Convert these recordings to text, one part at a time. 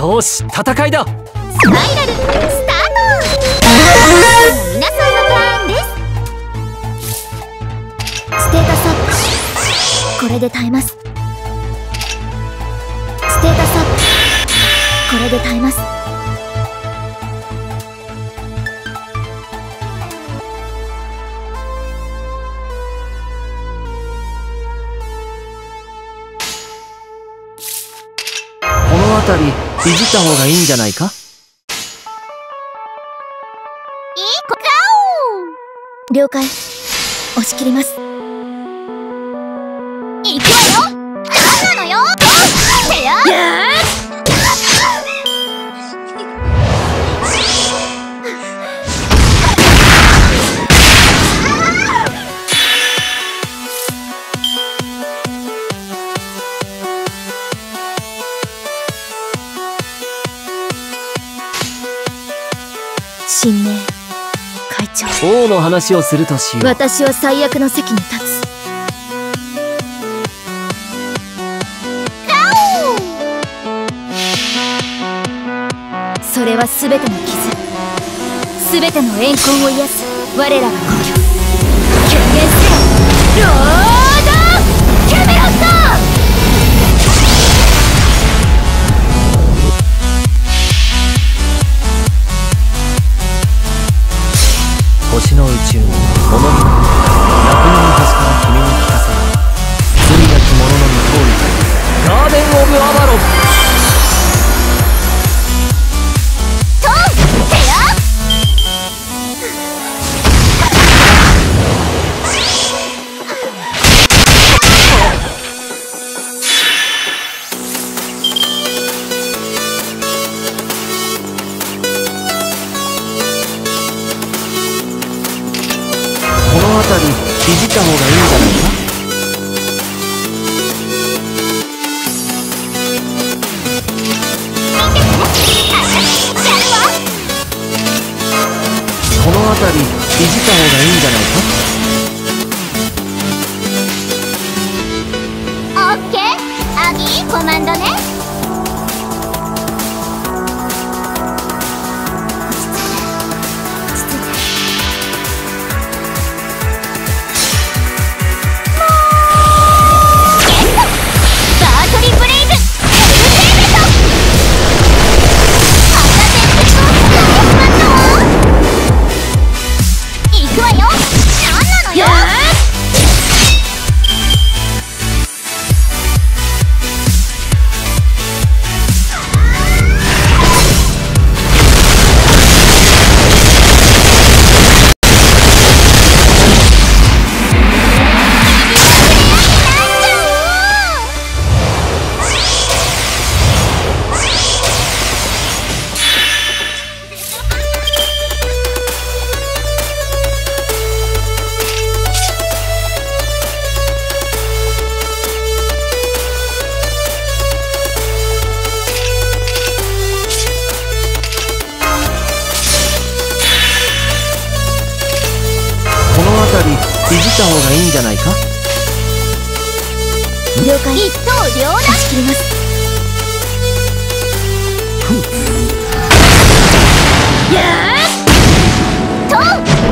よし、戦いだ。 スパイラルスタート。皆さんのターンです。ステータスアップ。これで耐えます。ステータスアップ。これで耐えます。 この辺りいじった方がいいんじゃないか。 了解。押し切ります。行くわよ。何なのよ。てや。新名会長。 王の話をするとしよう。 私は最悪の席に立つ。それは全ての傷、全ての怨恨を癒す我らが故郷。権限せよ、ロード・キャメロット。 星の宇宙におのみの楽園の星から君に聞かせよう。罪なき者の未踏にガーデン・オブ・アバロン。この辺りいじった方がいいんじゃないか。この辺りいじった方がいいんじゃないか。 オッケー、アギーコマンドね。 いじった方がいいんじゃないか。 了解。一刀両断。押し切ります。やーと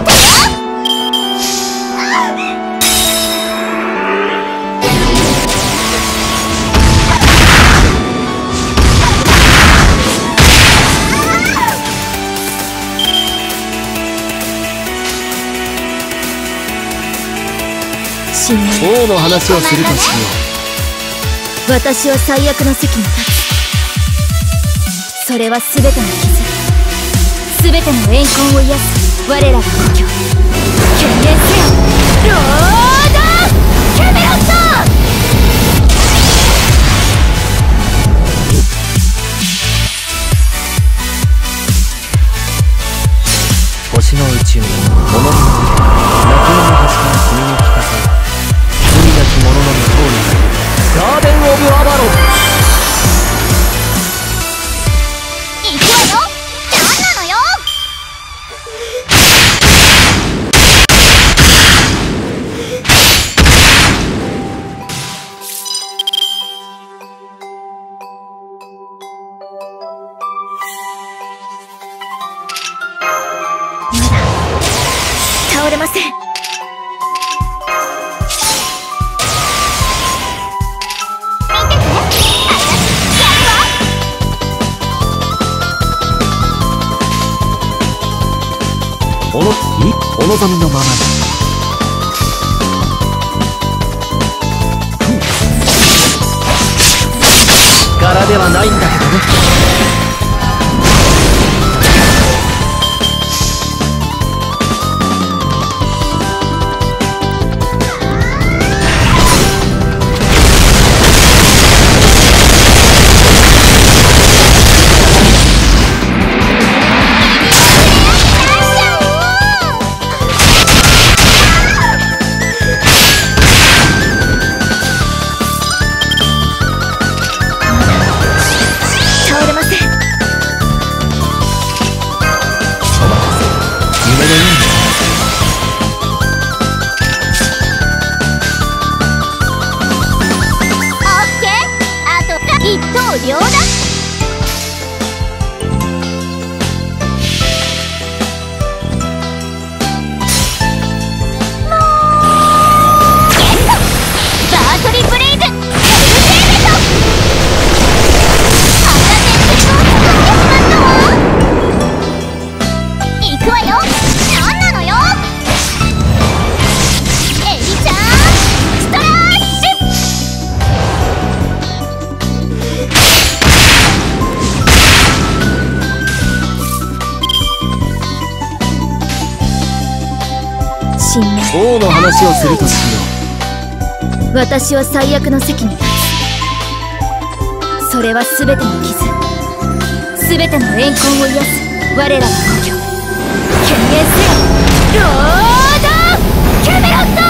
王の話をするとしよう。私は最悪の席に立つ。それは全ての傷、全ての怨恨を癒す我らが故郷。権限せよ、ロード・キャメロット。 星の宇宙におのみの楽園の星から君に聞かせよう。罪なき者の未踏にガーデン・オブ・アバロン。 行くわよ。何なのよ。 れません。 お望みのままに。柄ではないんだけどね。王の話をするとしよう。私は最悪の席に立つ。それは全ての傷、全ての怨恨を癒す我らの故郷。権限せよロード・キャメロット。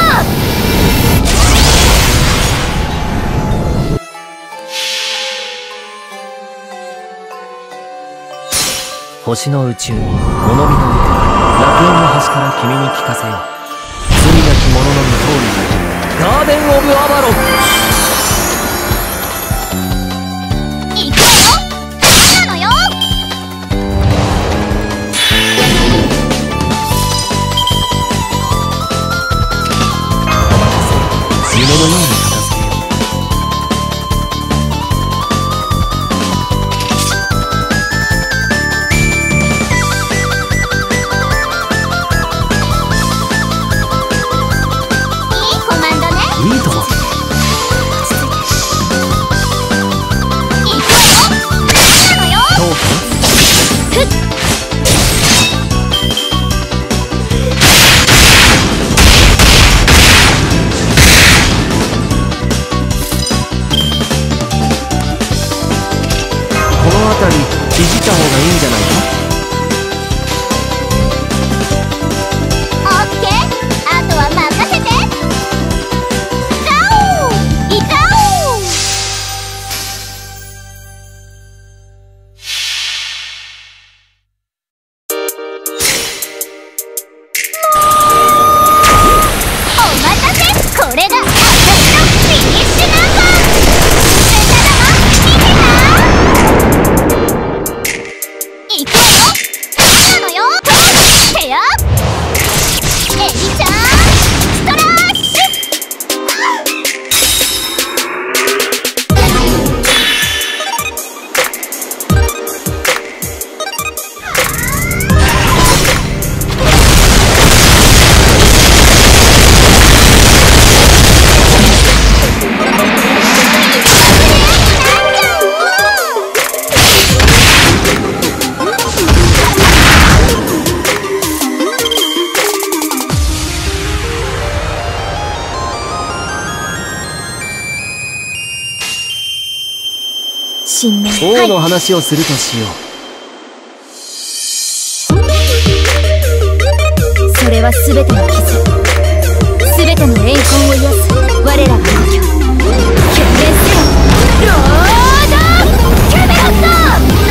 星の宇宙に物見の歌、楽園の端から君に聞かせよう。罪なき者の無法にガーデン・オブ・アバロン。 行くわよ。何なのよ。 夢のように片付けよう。いいとも。この辺りいじった方がいいんじゃないか。王の話をするとしよう。それは全ての傷、全ての怨恨を癒す我らが故郷。権限せよロード・キャメロット。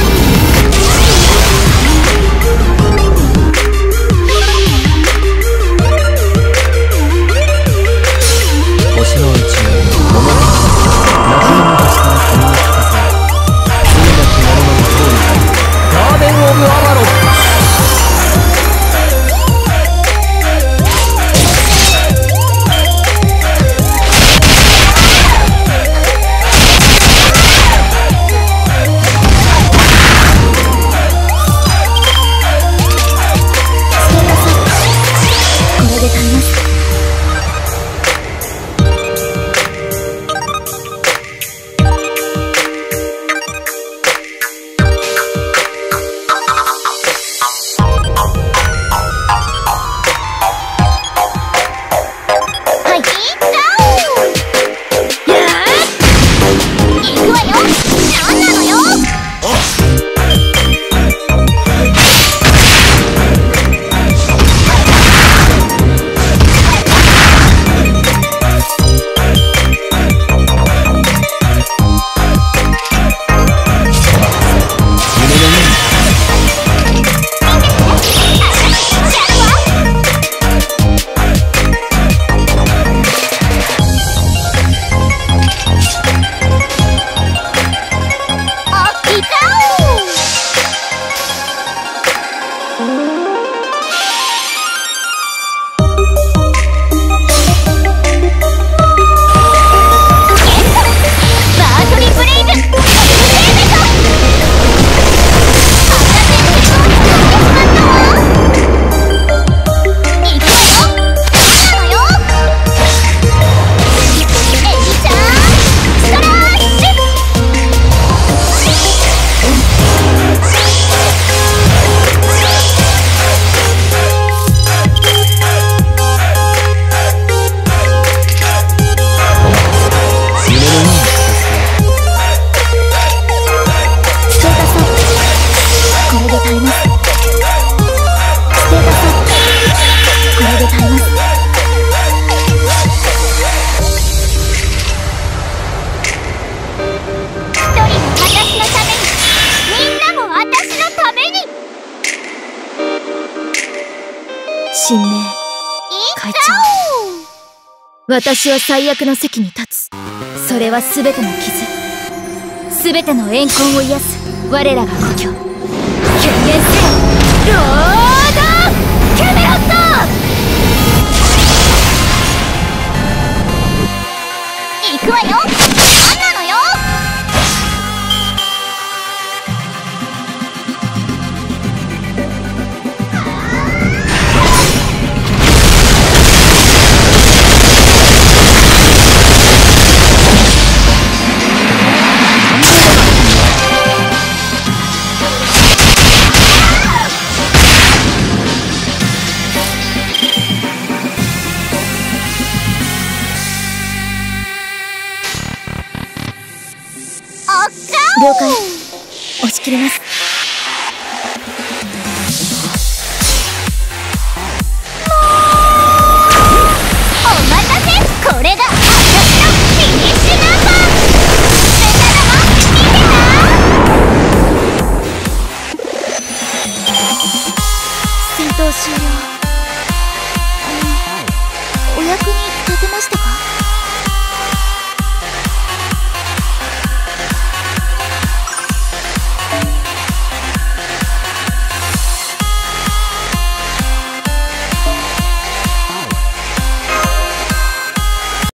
星の宇宙に物語、楽園の端から君に聞かせよう。ガーデン・オブ・アバロン。 神明会長、私は最悪の席に立つ。それは全ての傷、全ての怨恨を癒す我らが故郷。権限せよ、ロード・キャメロット。行くわよ。何なのよ。了解。押し切ります。もうお待たせ。これが私のフィニッシュナンバー。みんなのも見てた。戦闘終了。